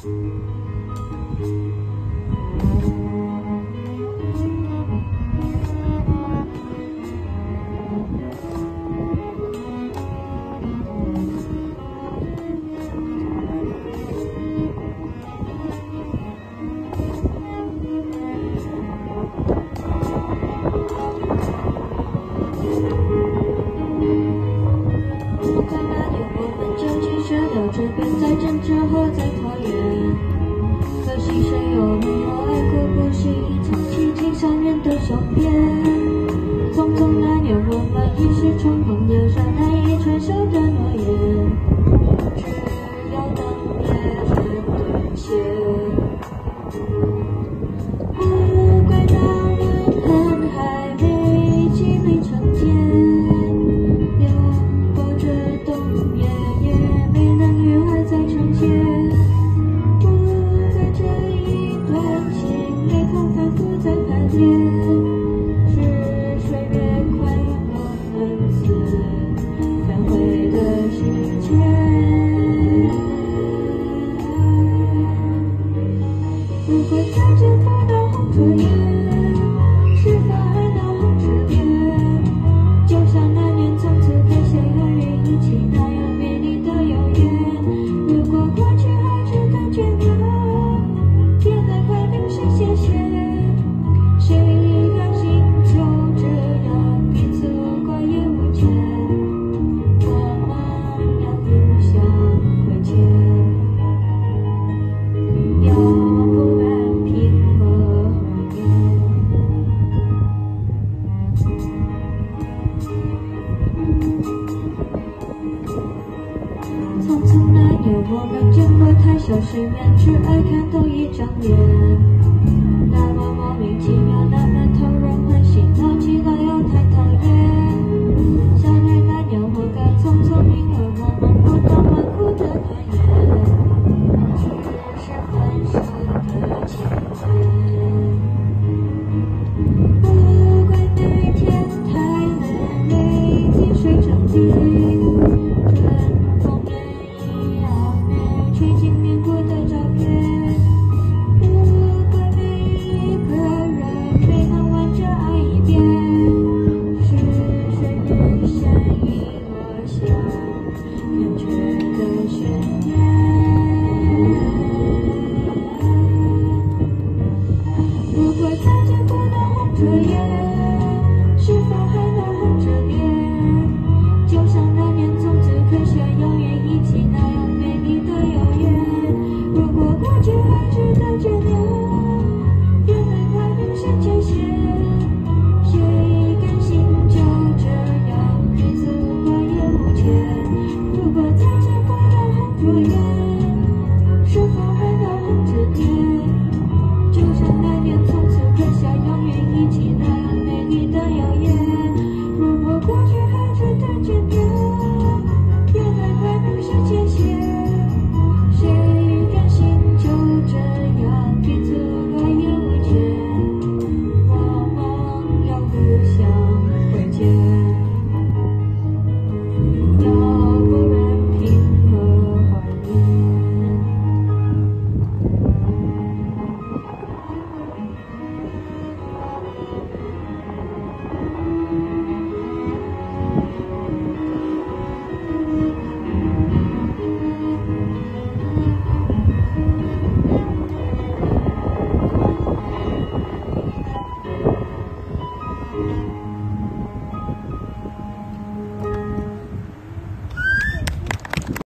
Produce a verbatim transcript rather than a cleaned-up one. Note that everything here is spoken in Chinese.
这边在争执或在拖延，可惜谁有没有爱过？不是一场激情上面的雄辩。匆匆那年，我们一时冲动的说难以承受的诺言，只有等也是兑现。不怪那人恨还没积累成茧，流过这冬夜。在呈现，不怪这一段情，泪空反复在排练，是岁月快落恩赐返回的时间。如果再见不到红着眼，是否还能红着脸？就像那年从此刻下永远一起那样美丽的谣言。如果过去还值得眷恋，别再快冰谁谢谢？谁甘心就这样彼此无挂也无牵？我们要互相亏欠，要不然凭何匆匆那年，我们见过太少世面，只爱看同一张脸，那么莫名其妙，那么投入欢喜，闹起来又太讨厌。相爱那年，活该匆匆，因为我们不懂顽固的诺言，只是分手的前言。不怪那天太累，泪滴水成冰。去经历过的照片，不怪每一个人没能完整爱一遍，是岁月善意落下圆缺的悬念。如果再见不能红着眼，是否还能红着脸？就像那年从此刻下永远一起那样美丽的谣言。如果过去还值得眷恋，别再快冰谁界限？谁甘心就这样彼此无挂也无牵？如果再见不能红着眼。